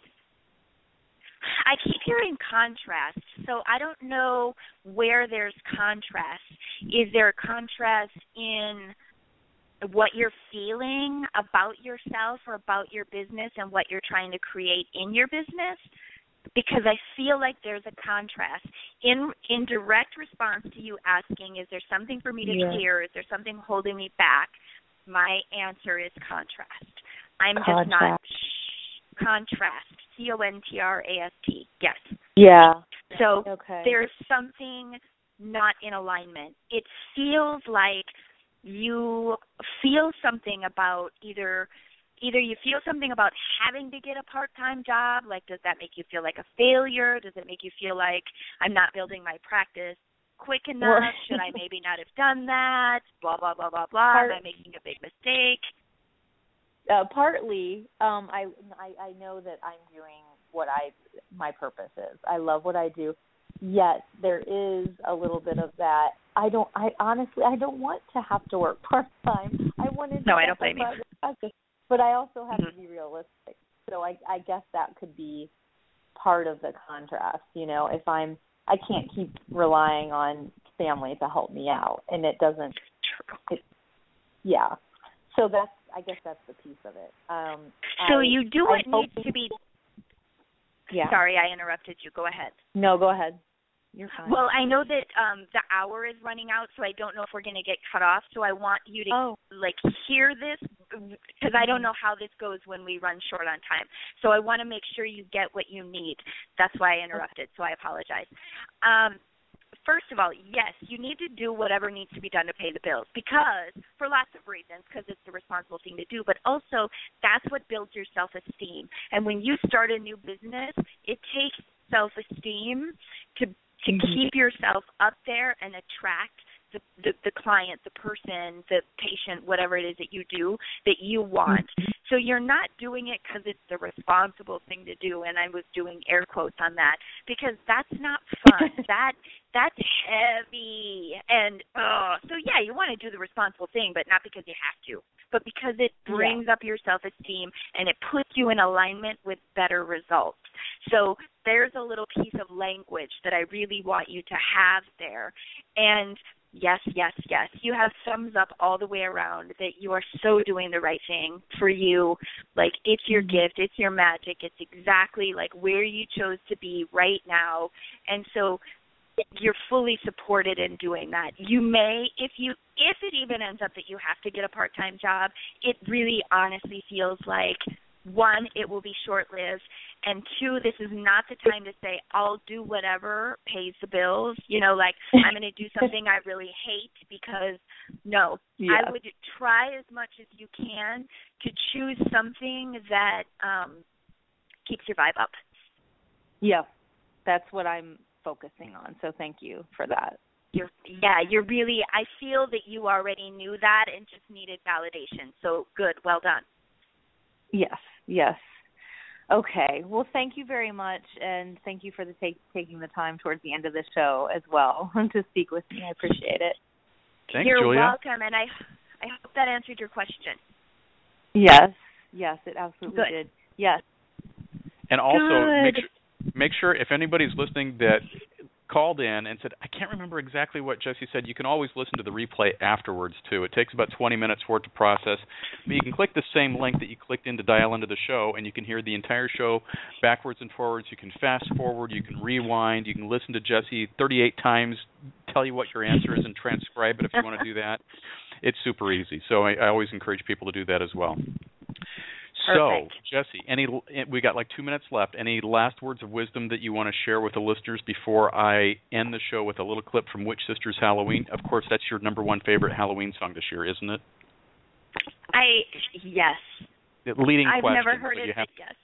I keep hearing contrast, so I don't know where there's contrast. Is there a contrast in what you're feeling about yourself or about your business and what you're trying to create in your business? Because I feel like there's a contrast. In direct response to you asking, is there something for me to clear? Is there something holding me back? My answer is contrast. I'm just not contrast. CONTRAST. Yes. Yeah. So there's something not in alignment. It feels like you feel something about either you feel something about having to get a part-time job, like does that make you feel like a failure? Does it make you feel like I'm not building my practice quick enough? Should I maybe not have done that? Blah, blah, blah, blah, blah. Am I making a big mistake? Partly, I know that I'm doing what my purpose is. I love what I do. Yet there is a little bit of that. I honestly don't want to have to work part-time. I don't blame you. But I also have to be realistic. So I guess that could be part of the contrast. I can't keep relying on family to help me out, and it doesn't. So I guess that's the piece of it. So you do what needs to be. Yeah. Sorry, I interrupted you. Go ahead. No, go ahead. You're fine. Well, I know that the hour is running out, so I don't know if we're going to get cut off. So I want you to hear this, because I don't know how this goes when we run short on time. So I want to make sure you get what you need. That's why I interrupted. So I apologize. First of all, yes, you need to do whatever needs to be done to pay the bills, because for lots of reasons, because it's the responsible thing to do, but also that's what builds your self-esteem. And when you start a new business, it takes self-esteem to keep yourself up there and attract the client, the person, the patient, whatever it is that you do that you want. So you're not doing it because it's the responsible thing to do, and I was doing air quotes on that, because that's not fun. That's heavy. And so yeah, you want to do the responsible thing, but not because you have to, but because it brings up your self-esteem and it puts you in alignment with better results. So there's a little piece of language that I really want you to have there. And yes, you have thumbs up all the way around that you are so doing the right thing for you. Like, it's your gift, it's your magic, it's exactly like where you chose to be right now. And so you're fully supported in doing that. You may, if it even ends up that you have to get a part-time job, it really honestly feels like, one, it will be short-lived, and two, this is not the time to say, I'll do whatever pays the bills, I'm going to do something I really hate, because, no, I would try as much as you can to choose something that keeps your vibe up. Yeah, that's what I'm focusing on, so thank you for that. You're really, I feel that you already knew that and just needed validation, so good, well done. Yes. Okay. Well, thank you very much, and thank you for taking the time towards the end of the show as well to speak with me. I appreciate it. Thanks, You're Julia. welcome, and I hope that answered your question. Yes, it absolutely did. Yes. And also, make sure if anybody's listening that called in and said, I can't remember exactly what Jesse said, you can always listen to the replay afterwards, too. It takes about 20 minutes for it to process. But you can click the same link that you clicked in to dial into the show, and you can hear the entire show backwards and forwards. You can fast forward. You can rewind. You can listen to Jesse 38 times, tell you what your answer is, and transcribe it if you want to do that. It's super easy. So I always encourage people to do that as well. Perfect. So, Jesse, we got like 2 minutes left. Any last words of wisdom that you want to share with the listeners before I end the show with a little clip from Witch Sisters Halloween? Of course, that's your number one favorite Halloween song this year, isn't it? Yes. The leading I've question. Never heard it, but yes.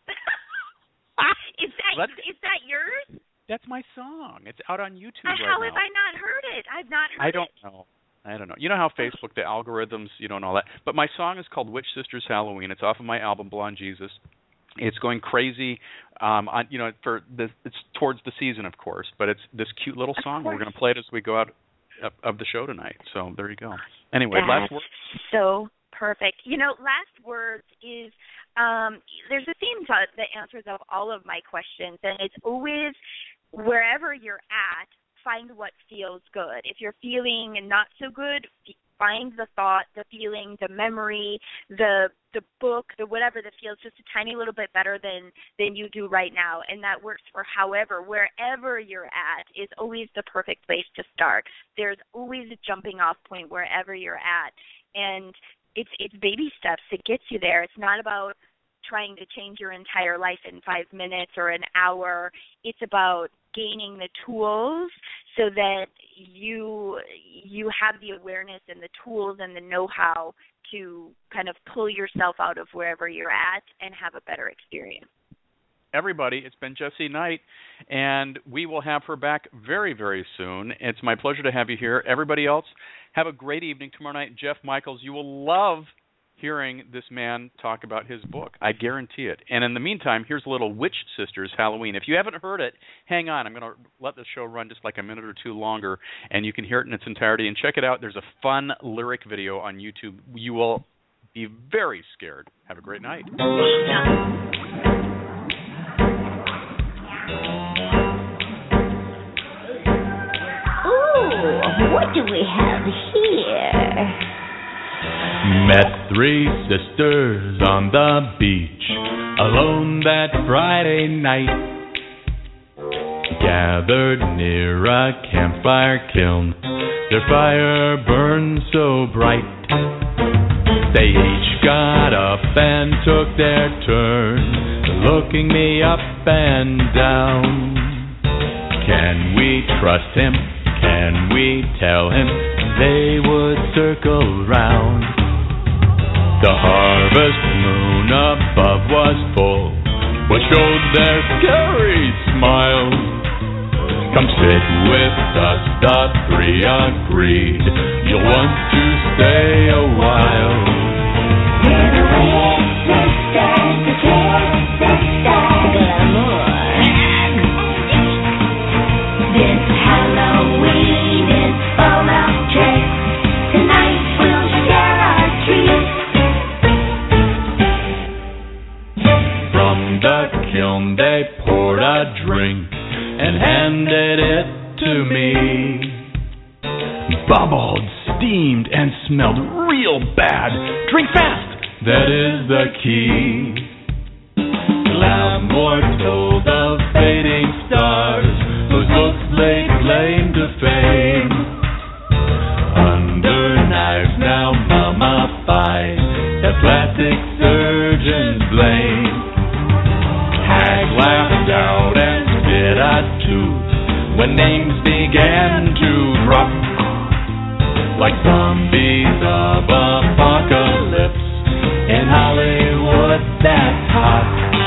Is that yours? That's my song. It's out on YouTube right now. How have I not heard it? I've not heard it. I don't know. You know how Facebook, the algorithms, and all that. But my song is called Witch Sisters Halloween. It's off of my album Blonde Jesus. It's going crazy. It's towards the season, of course. But it's this cute little song. We're going to play it as we go out of the show tonight. So there you go. Anyway, last word. So perfect. Last words is there's a theme that answers all of my questions, and it's always wherever you're at, find what feels good. If you're feeling not so good, find the thought, the feeling, the memory, the book, the whatever that feels just a tiny little bit better than you do right now. And that works for wherever you're at is always the perfect place to start. There's always a jumping off point wherever you're at. And it's baby steps that gets you there. It's not about trying to change your entire life in 5 minutes or an hour. It's about gaining the tools so that you have the awareness and the tools and the know-how to kind of pull yourself out of wherever you're at and have a better experience. Everybody, it's been Jesse Knight, and we will have her back very, very soon. It's my pleasure to have you here. Everybody else, have a great evening tomorrow night. Jeff Michaels, you will love hearing this man talk about his book. I guarantee it. And in the meantime, here's a little Witch Sisters Halloween. If you haven't heard it, hang on. I'm going to let the show run just like a minute or two longer, and you can hear it in its entirety. And check it out. There's a fun lyric video on YouTube. You will be very scared. Have a great night. what do we have here? Met three sisters on the beach, alone that Friday night. Gathered near a campfire kiln, their fire burned so bright. They each got up and took their turn, looking me up and down. Can we trust him? Can we tell him? They would circle round. The harvest moon above was full, but showed their scary smiles. Come sit with us, the three agreed. You'll want to stay a while. This Halloween is full of tricks. Tonight we'll share our treats. From the kiln they poured a drink and handed it to me. Bubbled, steamed, and smelled real bad. Drink fast! That is the key. Glamour told of fading stars whose looks laid claim to fame. Under knives now mummified, the plastic surgeons blame. Hag laughed out and spit a tooth when names began to drop like zombies of apocalypse in Hollywood that's hot.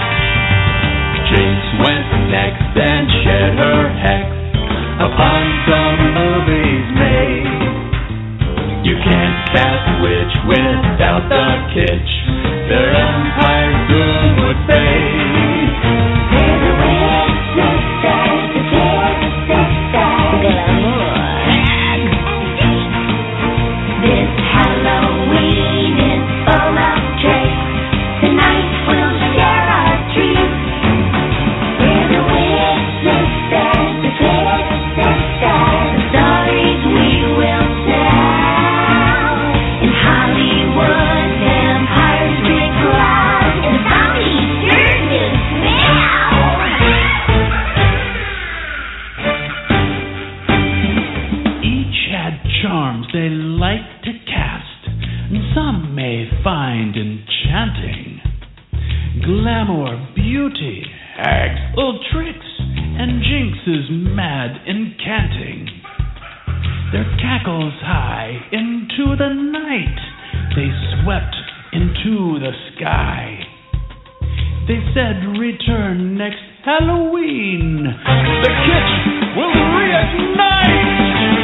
Jinx went next and shed her hex upon some movies made. You can't cast witch without the kitsch, their empire soon would fade. There's a witch sister, the kid sister, glamour. This Halloween is full of tricks. Tonight we'll share our treats. We're the witch sisters, the kid sisters. The stories we will tell. In Hollywood, vampires drink loud, and zombies sure do smell. Each had charms they liked to cast, and some may find enchanting. Glamour, beauty, hags, little tricks, and Jinx's mad incanting. Their cackles high into the night, they swept into the sky. They said return next Halloween, the kitsch will reignite.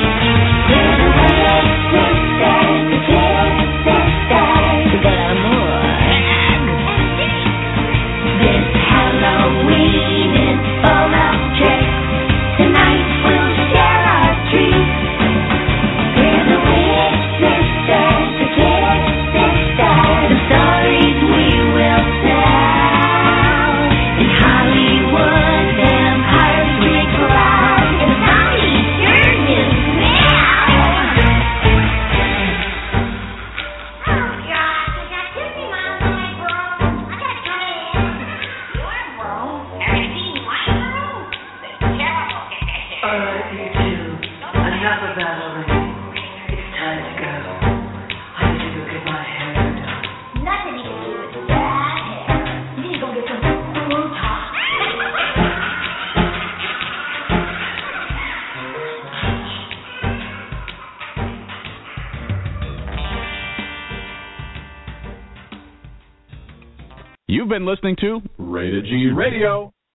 Halloween is full of tricks. Tonight we'll share our treats. We're the witch sisters, the kid sisters. The stories we will tell. In Hollywood, vampires drink loud, and zombies sure do smell. Oh God, I got 50 miles on my broom. I gotta come in. Your broom? Everything my broom? That's terrible. All right, you two. Enough of that already. It's time to go. I need to go get my hair done. Nothing you can do with that hair. You need to go get some Botox. You've been listening to Rated G Radio.